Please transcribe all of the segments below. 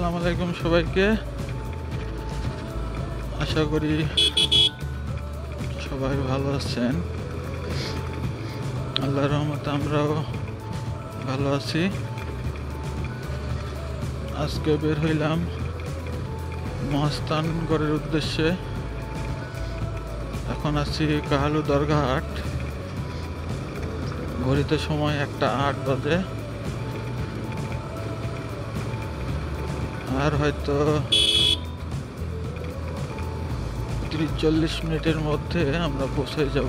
আসসালামু আলাইকুম সবাইকে। আশা করি সবাই ভালো আছেন। আল্লাহর রহমতে আমরাও ভালো আছি। আজকে বের হইলাম মহাস্থানগড়ের উদ্দেশ্যে। এখন আছি কাহালু দরগাহাট। ঘড়িতে সময় 1:08 বাজে। আর হয়তো 30-40 মিনিটের মধ্যে আমরা পৌঁছে যাব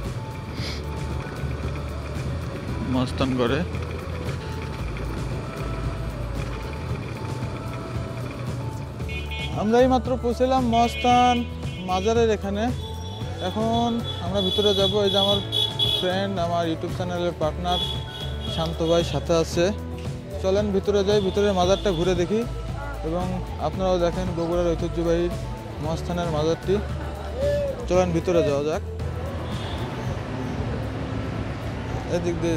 মহাস্থানগড়ে। আমরা এই মাত্র পৌঁছলাম মহাস্থান মাজারের এখানে। এখন আমরা ভিতরে যাব। এই যে আমার ফ্রেন্ড, আমার ইউটিউব চ্যানেলের পার্টনার শান্ত ভাই সাথে আছে। চলেন ভিতরে যাই, ভিতরের মাজারটা ঘুরে দেখি এবং আপনারাও দেখেন বগুড়ার ঐতিহ্যবাহী মহাস্থানের মাজারটি। চলেন ভিতরে যাওয়া যাক। এদিক দিয়ে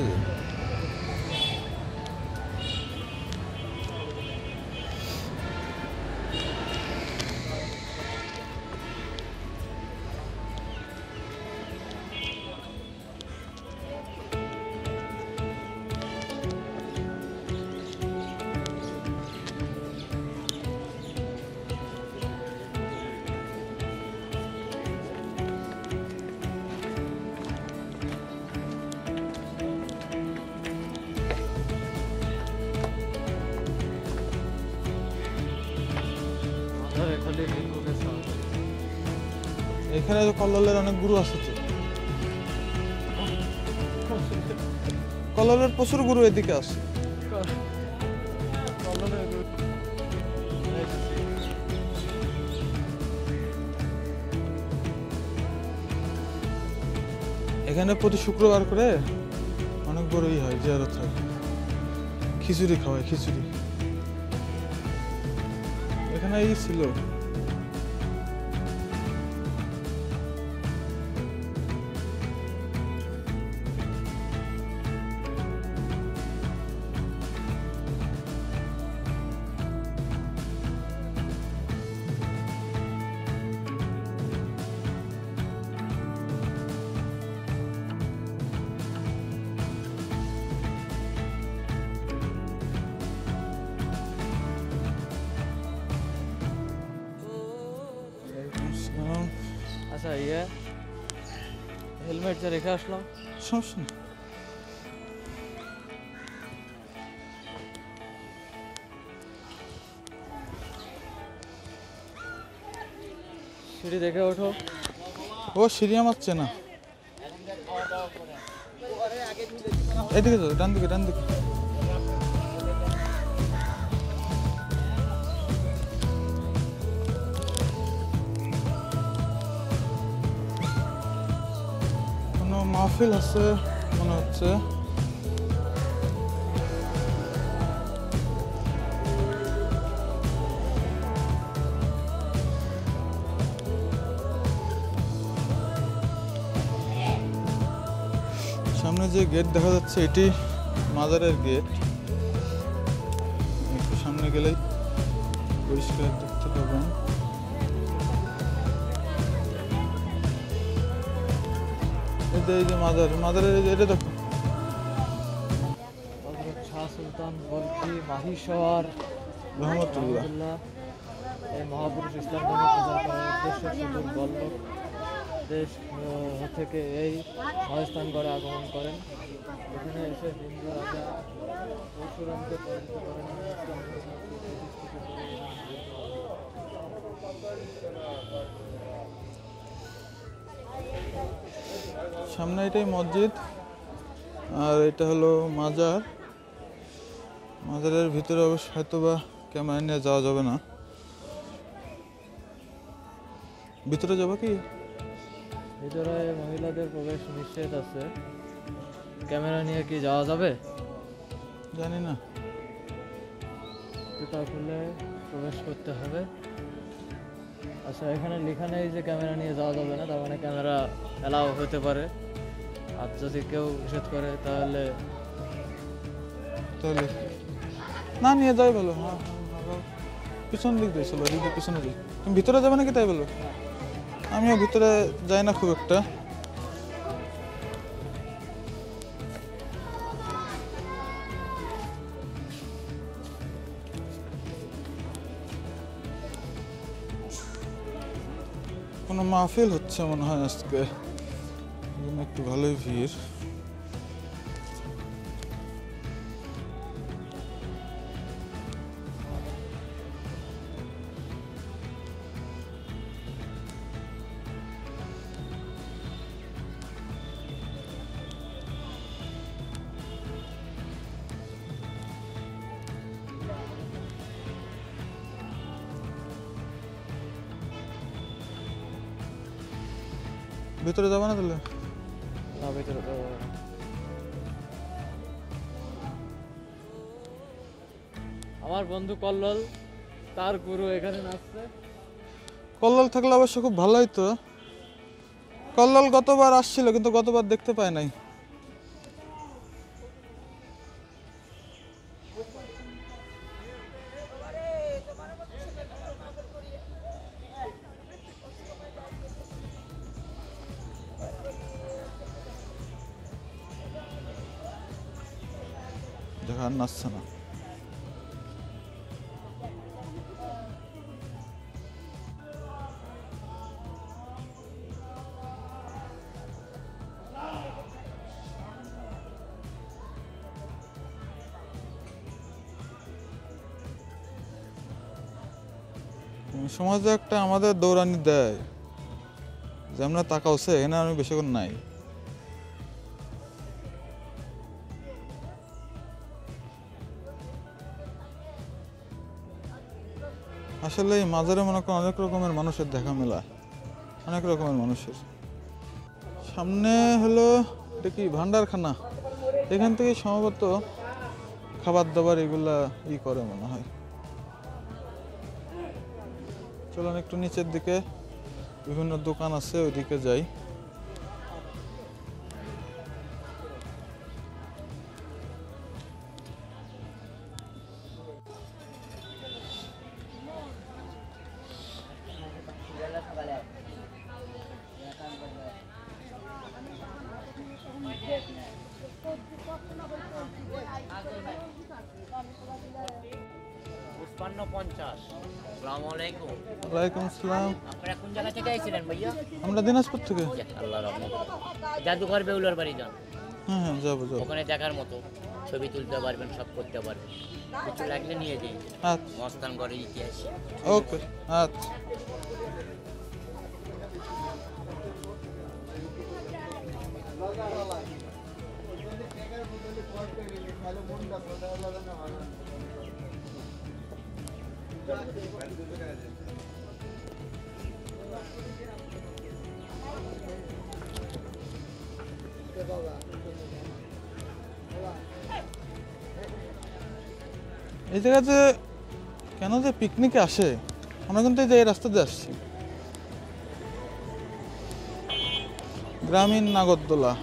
এখানে তো কল্লোলের অনেক গুরু আছে। তো কল্লোলের প্রচুর গুরু এদিকে আছে। এখানে প্রতি শুক্রবার করে অনেক বড়ই হয় জিয়ারত হয়। খিচুড়ি খাওয়ায়, খিচুড়ি। এখানে এই ছিল আচ্ছা হেলমেট যে রেখে আসলাম, সমস্যা নেই। সিঁড়ি দেখে ওঠো। ও সিঁড়ি আমার চেনা। এদিকে তো, ডান দিকে, ডান দিকে। কোনো মাহফিল আছে মনে হচ্ছে। সামনে যে গেট দেখা যাচ্ছে এটি মাজারের গেট। একটু সামনে গেলেই পরিষ্কার দেখতে পাবেন। এই যে মাজারের এটা দেখো। শাহ সুলতান বলকি মাহিশওয়ার রহমতুল্লাহ এই মহাপুরুষ ইসলাম ধর্ম প্রচার করার উদ্দেশ্যে সুদূর বল্লভ দেশ থেকে এই মহাস্থানগড়ে আগমন করেন। এখানে এসে হিন্দু রাজা পরশুরামকে পরাজিত করেন। সামনে এটাই মসজিদ আর এটা হলো মাজার। মাজারের ভিতরে অবশ্য হয়তো বা ক্যামেরা নিয়ে যাওয়া যাবে না। ভিতরে যাবো কি? ভিতরে মহিলাদের প্রবেশ নিষেধ আছে। ক্যামেরা নিয়ে কি যাওয়া যাবে জানি না। জুতা খুলে প্রবেশ করতে হবে। আচ্ছা, এখানে লেখা নেই যে ক্যামেরা নিয়ে যাওয়া যাবে না, তার মানে ক্যামেরা এলাও হতে পারে। আর যদি কেউ নিষেধ করে তাহলে না নিয়ে যাই ভালো। হ্যাঁ, পিছন দিক দিয়ে ছিল, ওদিক দিয়ে পিছনে দিক। তুমি ভিতরে যাবে নাকি তাই বলো? আমিও ভিতরে যাই না খুব একটা। কোনো মাহফিল হচ্ছে মনে হয় আজকে, একটু ভালোই ভিড়। ভিতরে যাবো না তাহলে? না, ভিতরে তো আমার বন্ধু কল্লোল, তার গুরু এখানে নাচছে। কল্লোল থাকলে অবশ্য খুব ভালো হইতো। কল্লোল গতবার আসছিল কিন্তু গতবার দেখতে পাই নাই। দেখা আর নাচছে না। সমাজে একটা আমাদের দৌড়ানি দেয় যে আমরা তাকাওছে, এখানে আমি বেশিক্ষণ নাই। আসলে এই মাজারে মনে করেন অনেক রকমের মানুষের দেখা মেলা, অনেক রকমের মানুষের। সামনে হলো এটা কি ভান্ডারখানা, এখান থেকে সম্ভবত খাবার দাবার এগুলা করে মনে হয়। চলুন একটু নিচের দিকে বিভিন্ন দোকান আছে, ওইদিকে যাই। ওয়ালাইকুম আসসালাম। আপনারা কোন জায়গা থেকে আইছিলেন ভাইয়া? আমরা দিনাজপুর থেকে। আল্লাহর রহমত। জাদুঘর বেউলার বাড়ি যান, হ্যাঁ হ্যাঁ যাবো যাবো। ওখানে দেখার মতো, ছবি তুলতে পারবেন, সব করতে পারবেন। কিছু লাগলে নিয়ে যাই। আচ্ছা মস্তানগড়ের ইতিহাস। ওকে আচ্ছা। এই জায়গাতে কেন যে পিকনিকে আসে, আমরা কিন্তু এই যে এই রাস্তা দিয়ে আসছি। গ্রামীণ নাগরদোলা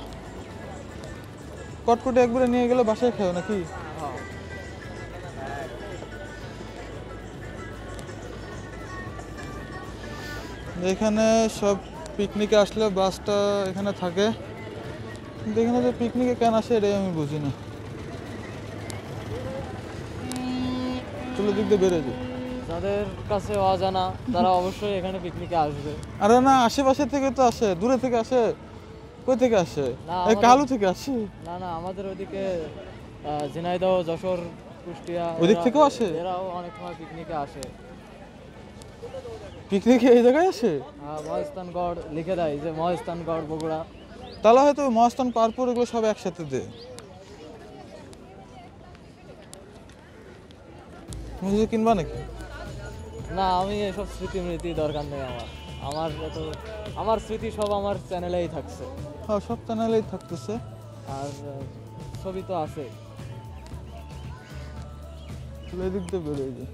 কটকটে একবারে নিয়ে গেলে বাসায় খাও নাকি? এখানে সব পিকনিকে আসলে বাসটা এখানে থাকে, কিন্তু এখানে যে পিকনিকে কেন আসে এটাই আমি বুঝি না। চলো দিক দিয়ে বেরোয় যাই। যাদের কাছে অজানা তারা অবশ্যই এখানে পিকনিকে আসবে। আরে না, আশেপাশে থেকে তো আসে, দূরে থেকে আসে। কই থেকে আসে? না, এই কালু থেকে আসে? না না, আমাদের ওইদিকে ঝিনাইদহ, যশোর, কুষ্টিয়া ওইদিক থেকেও আসে? এরাও অনেক সময় পিকনিকে আসে। পিকনিকে এই জায়গায় আসে? মহাস্থানগড় লিখে দেয় যে মহাস্থানগড় বগুড়া। তাহলে হয়তো মহাস্থান পারপুর এগুলো সব একসাথে দে। মিউজিক কিনবা নাকি? না, আমি এসব স্মৃতি দরকার নেই আমার। আমার স্মৃতি সব আমার চ্যানেলেই থাকছে। হ্যাঁ, সব চ্যানেলেই থাকতেছে। আর ছবি তো আছে। এদিক দিয়ে বেরোয় যায়।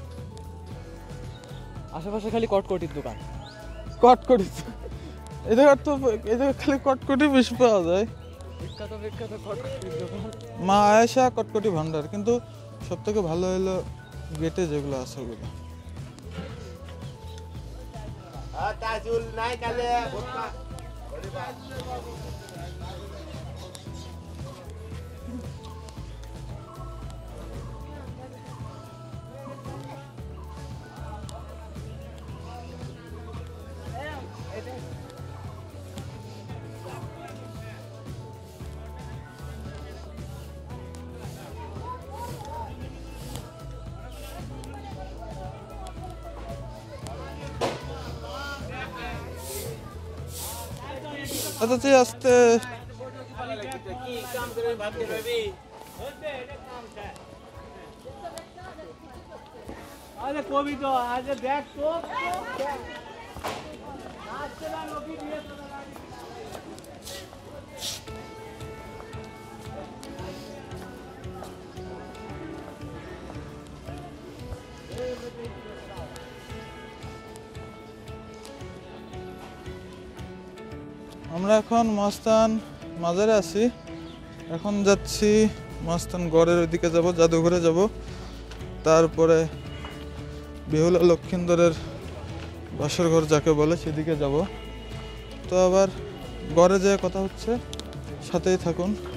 আশেপাশে খালি কটকটির দোকান। কটকটি এদের তো, এদের খালি কটকটি বেশি পাওয়া যায়। বিখ্যাত কটকটির দোকান মা আয়েশা কটকটি ভান্ডার, কিন্তু সব থেকে ভালো হলো গেটে যেগুলো আছে ওগুলো। আচ্ছা আস্তে আরে কবি তো আজ দেখ তো আজকে না নবী দিয়ে তো আমরা এখন মহাস্থান মাজারে আছি। এখন যাচ্ছি মহাস্থান গড়ের ওইদিকে যাব, জাদুঘরে যাব, তারপরে বেহুলা লক্ষিন্দরের বাসর ঘর যাকে বলে সেদিকে যাব। তো আবার গড়ে যেয়ে কথা হচ্ছে, সাথেই থাকুন।